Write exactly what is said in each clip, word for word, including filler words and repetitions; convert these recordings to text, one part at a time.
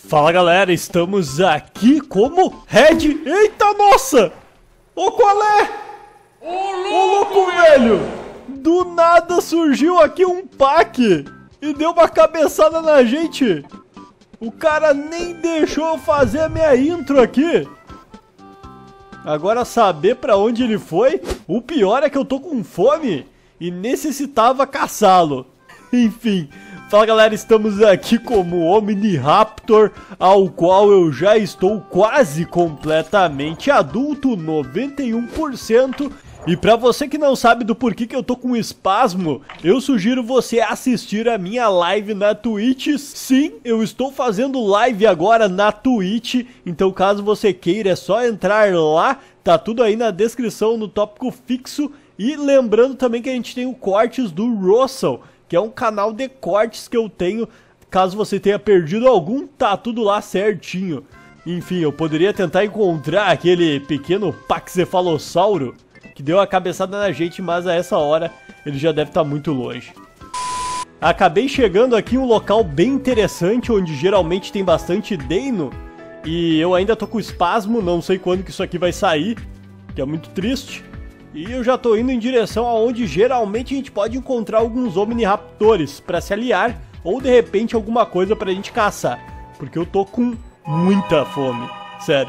Fala galera, estamos aqui como Red. Eita nossa! Ô qual é? Ô louco velho! Do nada surgiu aqui um pack e deu uma cabeçada na gente. O cara nem deixou eu fazer a minha intro aqui. Agora saber pra onde ele foi, o pior é que eu tô com fome e necessitava caçá-lo. Enfim, fala galera, estamos aqui como Omniraptor, ao qual eu já estou quase completamente adulto, noventa e um por cento. E pra você que não sabe do porquê que eu tô com espasmo, eu sugiro você assistir a minha live na Twitch. Sim, eu estou fazendo live agora na Twitch, então caso você queira é só entrar lá, tá tudo aí na descrição no tópico fixo. E lembrando também que a gente tem o Cortes do Russell, que é um canal de cortes que eu tenho, caso você tenha perdido algum, tá tudo lá certinho. Enfim, eu poderia tentar encontrar aquele pequeno Paxefalossauro que deu a cabeçada na gente, mas a essa hora ele já deve estar muito longe. Acabei chegando aqui em um local bem interessante, onde geralmente tem bastante Deino, e eu ainda tô com espasmo, não sei quando que isso aqui vai sair, que é muito triste. E eu já tô indo em direção aonde geralmente a gente pode encontrar alguns Omniraptores para se aliar, ou de repente alguma coisa pra gente caçar, porque eu tô com muita fome, sério.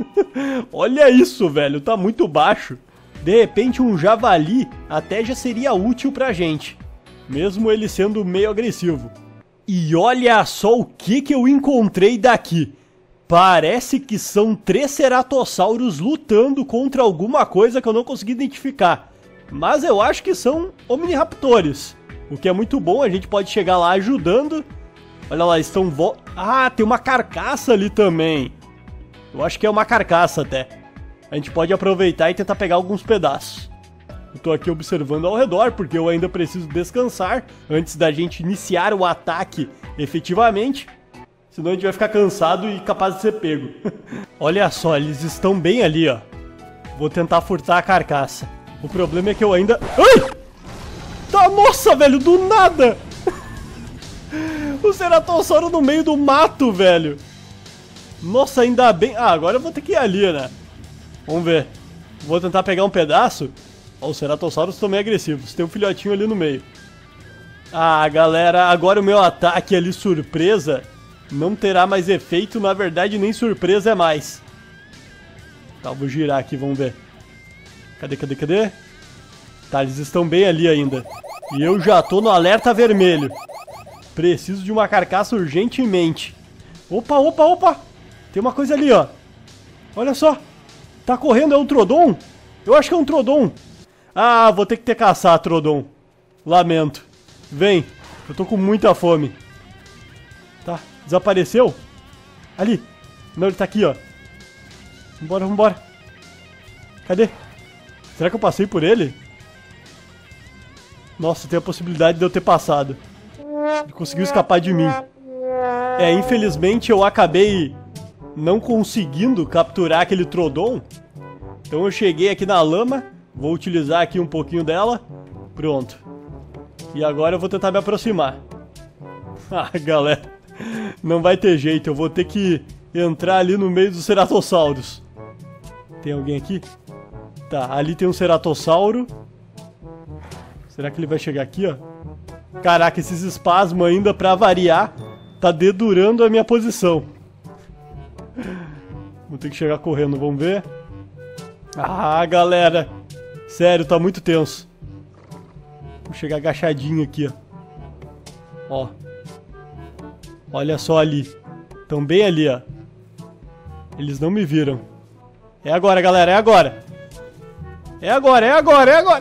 Olha isso, velho, tá muito baixo. De repente um javali até já seria útil pra gente, mesmo ele sendo meio agressivo. E olha só o que que eu encontrei daqui. Parece que são três ceratossauros lutando contra alguma coisa que eu não consegui identificar. Mas eu acho que são Omniraptores, o que é muito bom, a gente pode chegar lá ajudando. Olha lá, estão... Vo ah, tem uma carcaça ali também. Eu acho que é uma carcaça até. A gente pode aproveitar e tentar pegar alguns pedaços. Eu tô aqui observando ao redor, porque eu ainda preciso descansar antes da gente iniciar o ataque efetivamente. Senão a gente vai ficar cansado e capaz de ser pego. Olha só, eles estão bem ali, ó. Vou tentar furtar a carcaça. O problema é que eu ainda... Ai! Tá, nossa, velho, do nada! O ceratossauro no meio do mato, velho. Nossa, ainda bem... Ah, agora eu vou ter que ir ali, né? Vamos ver. Vou tentar pegar um pedaço. Ó, os ceratossauros estão meio agressivos. Tem um filhotinho ali no meio. Ah, galera, agora o meu ataque ali, surpresa, não terá mais efeito. Na verdade, nem surpresa é mais. Tá, vou girar aqui, vamos ver. Cadê, cadê, cadê? Tá, eles estão bem ali ainda. E eu já tô no alerta vermelho. Preciso de uma carcaça urgentemente. Opa, opa, opa! Tem uma coisa ali, ó. Olha só. Tá correndo, é um Troodon? Eu acho que é um Troodon. Ah, vou ter que ter caçar, Troodon. Lamento. Vem, eu tô com muita fome. Tá, desapareceu? Ali. Não, ele tá aqui, ó. Vambora, vambora. Cadê? Será que eu passei por ele? Nossa, tem a possibilidade de eu ter passado. Ele conseguiu escapar de mim. É, infelizmente eu acabei não conseguindo capturar aquele Troodon. Então eu cheguei aqui na lama. Vou utilizar aqui um pouquinho dela. Pronto. E agora eu vou tentar me aproximar. Ah, galera, não vai ter jeito. Eu vou ter que entrar ali no meio dos ceratossauros. Tem alguém aqui? Tá, ali tem um ceratossauro. Será que ele vai chegar aqui, ó? Caraca, esses espasmos ainda, pra variar, tá dedurando a minha posição. Vou ter que chegar correndo, vamos ver. Ah, galera. Sério, tá muito tenso. Vou chegar agachadinho aqui, ó. Ó. Olha só ali. Tão bem ali, ó. Eles não me viram. É agora, galera, é agora. É agora, é agora, é agora.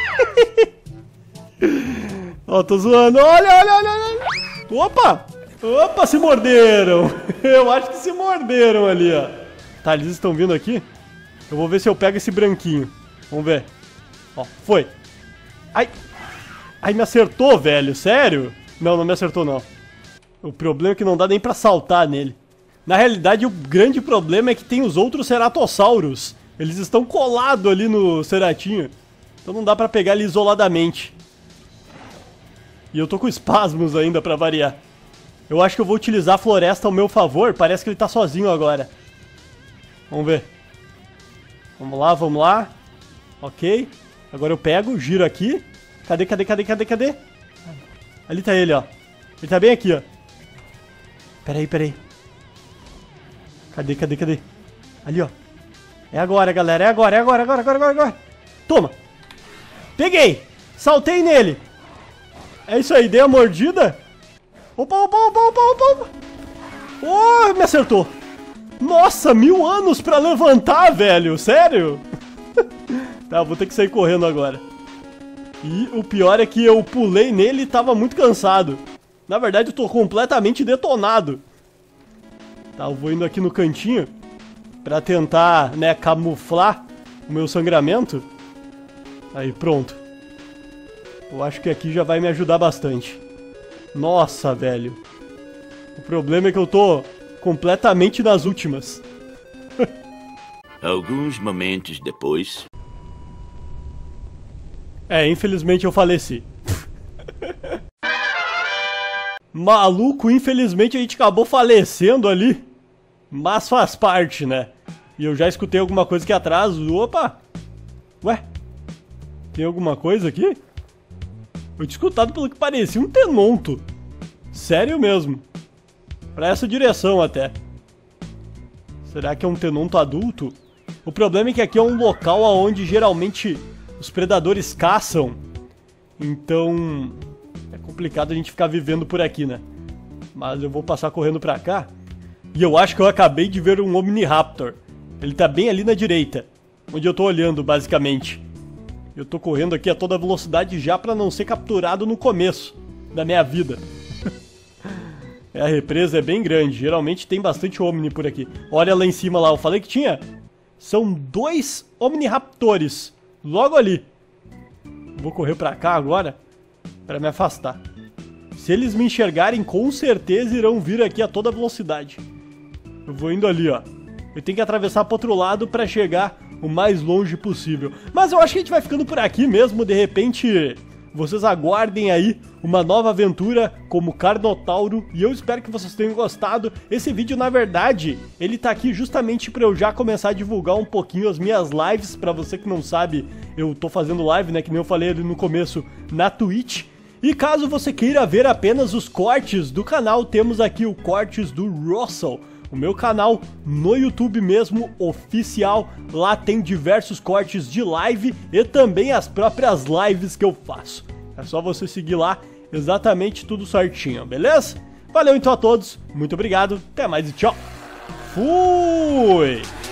Ó, tô zoando. Olha, olha, olha, olha. Opa! Opa, se morderam. Eu acho que se morderam ali, ó. Tá, eles estão vindo aqui. Eu vou ver se eu pego esse branquinho. Vamos ver. Ó, foi. Ai. Ai, me acertou, velho. Sério? Não, não me acertou, não. O problema é que não dá nem pra saltar nele. Na realidade, o grande problema é que tem os outros ceratossauros. Eles estão colados ali no ceratinho. Então não dá pra pegar ele isoladamente. E eu tô com espasmos ainda pra variar. Eu acho que eu vou utilizar a floresta ao meu favor. Parece que ele tá sozinho agora. Vamos ver. Vamos lá, vamos lá. Ok. Agora eu pego, giro aqui. Cadê, cadê, cadê, cadê, cadê? Ali tá ele, ó. Ele tá bem aqui, ó. Pera aí, pera aí. Cadê, cadê, cadê? Ali, ó. É agora, galera. É agora, é agora, agora, agora, agora, agora. Toma. Peguei. Saltei nele. É isso aí, dei a mordida. Opa, opa, opa, opa, opa, opa. Oh, me acertou. Nossa, mil anos pra levantar, velho. Sério? Tá, vou ter que sair correndo agora. E o pior é que eu pulei nele e tava muito cansado. Na verdade, eu tô completamente detonado. Tá, eu vou indo aqui no cantinho pra tentar, né, camuflar o meu sangramento. Aí, pronto. Eu acho que aqui já vai me ajudar bastante. Nossa, velho. O problema é que eu tô completamente nas últimas. Alguns momentos depois... É, infelizmente eu faleci. Maluco, infelizmente a gente acabou falecendo ali. Mas faz parte, né? E eu já escutei alguma coisa aqui atrás. Opa! Ué? Tem alguma coisa aqui? Eu tinha escutado pelo que parecia um tenonto. Sério mesmo. Pra essa direção até. Será que é um tenonto adulto? O problema é que aqui é um local onde geralmente os predadores caçam. Então é complicado a gente ficar vivendo por aqui, né? Mas eu vou passar correndo pra cá. E eu acho que eu acabei de ver um Omniraptor. Ele tá bem ali na direita, onde eu tô olhando, basicamente. Eu tô correndo aqui a toda velocidade já pra não ser capturado no começo da minha vida. A represa é bem grande, geralmente tem bastante Omni por aqui. Olha lá em cima lá, eu falei que tinha. São dois Omniraptores logo ali. Vou correr pra cá agora pra me afastar. Se eles me enxergarem, com certeza irão vir aqui a toda velocidade. Eu vou indo ali, ó. Eu tenho que atravessar pro outro lado pra chegar o mais longe possível. Mas eu acho que a gente vai ficando por aqui mesmo. De repente, vocês aguardem aí uma nova aventura como Carnotauro. E eu espero que vocês tenham gostado. Esse vídeo, na verdade, ele tá aqui justamente pra eu já começar a divulgar um pouquinho as minhas lives. Pra você que não sabe, eu tô fazendo live, né, que nem eu falei ali no começo, na Twitch. E caso você queira ver apenas os cortes do canal, temos aqui o Cortes do Russell, o meu canal no YouTube mesmo, oficial. Lá tem diversos cortes de live e também as próprias lives que eu faço. É só você seguir lá, exatamente tudo certinho, beleza? Valeu então a todos, muito obrigado, até mais e tchau. Fui!